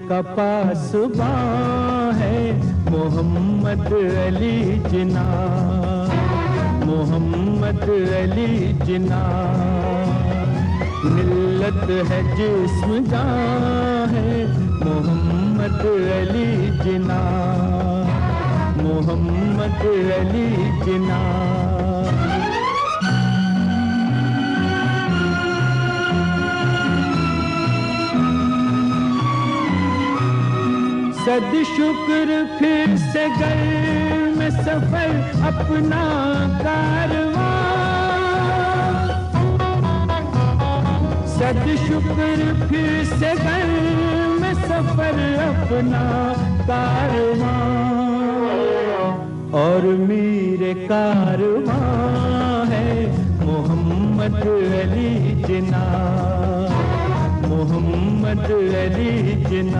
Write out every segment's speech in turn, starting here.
का पासबां है मोहम्मद अली जिन्ना, मोहम्मद अली जिन्ना। मिल्लत है जिस्म जान है मोहम्मद अली जिन्ना, मोहम्मद अली जिन्ना। सद शुक्र फिर से घर में सफर अपना कारवां, सद शुक्र फिर से घर में सफर अपना कारवां। और मेरे कारवां है मोहम्मद अली जिन्ना, मोहम्मद अली जिन्ना।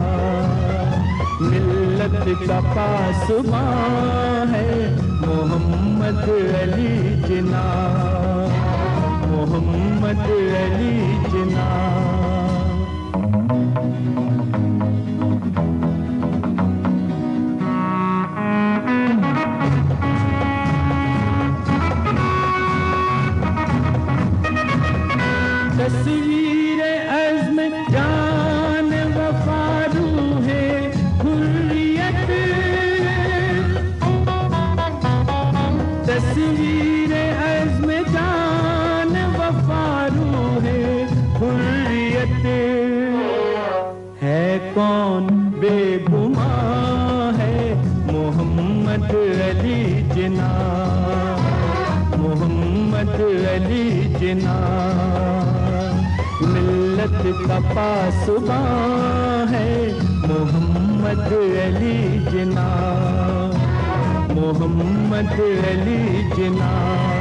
मिल्लत का पासबां है मोहम्मद अली जिन्ना, मोहम्मद अली जिन्ना। तस्वीर अज़्म जान वफा रूह है हुर्रियत, तस्वीर अज़्म जान वफा रूह है हुर्रियत। है कौन बेगुमां है मोहम्मद अली जिन्ना, मोहम्मद अली जिन्ना। मिल्लत का पासबां है मोहम्मद अली जिन्ना, मोहम्मद अली जिन्ना।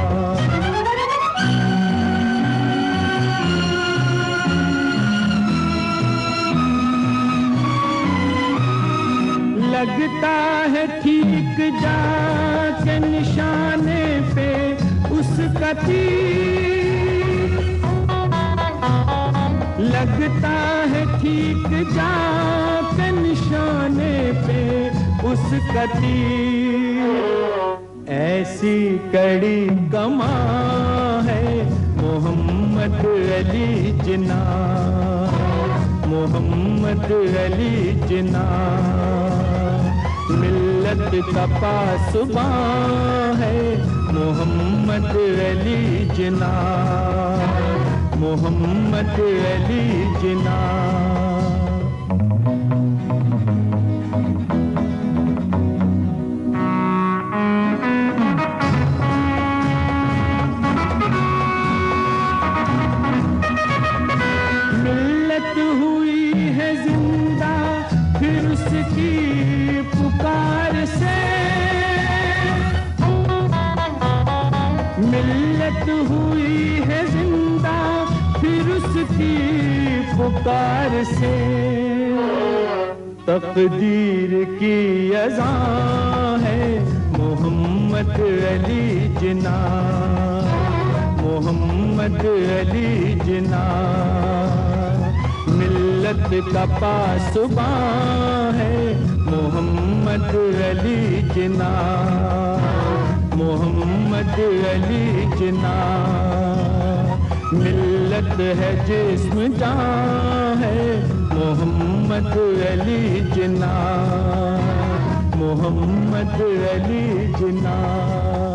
लगता है ठीक जाके निशाने पे उसका तीर, लगता है ठीक जाके निशाने पे उसका तीर। ऐसी कड़ी कमां है मोहम्मद अली जिन्ना, मोहम्मद अली जिन्ना। मिल्लत का पासबां है मोहम्मद अली जिन्ना, मोहम्मद अली जिन्ना। मिल्लत हुई है जिंदा फिर उसकी पुकार से, मिल्लत हुई है जिंदा फिर उसकी पुकार से। तकदीर की अज़ां है मोहम्मद अली जिन्ना, मोहम्मद अली जिन्ना। मिल्लत का पासबां है मोहम्मद अली जिन्ना, मोहम्मद अली जिन्ना। मिल्लत है जिस्म जान है मोहम्मद अली जिन्ना, मोहम्मद अली जिन्ना।